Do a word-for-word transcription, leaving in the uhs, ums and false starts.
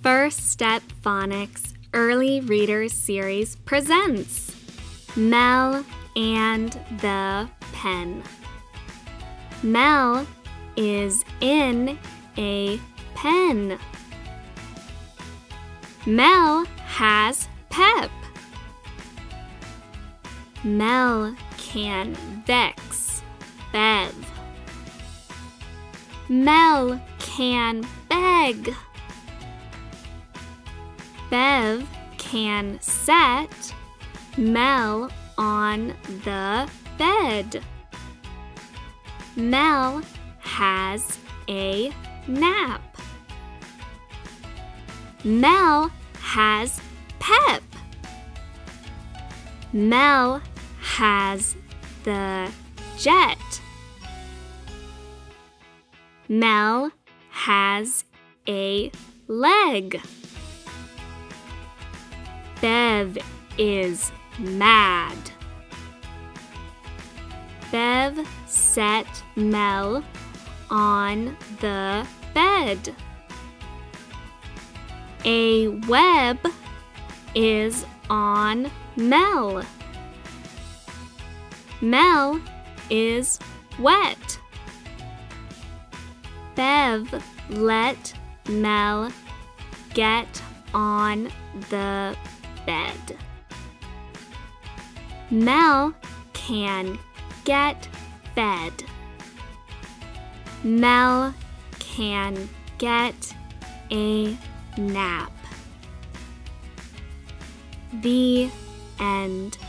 First Step Phonics Early Readers Series presents Mel and the Pen. Mel is in a pen. Mel has pep. Mel can vex Bev. Mel can beg. Bev can set Mel on the bed. Mel has a nap. Mel has pep. Mel has the jet. Mel has a leg. Bev is mad. Bev set Mel on the bed. A web is on Mel. Mel is wet. Bev let Mel get on the bed. Mel can get fed. Mel can get a nap. The end.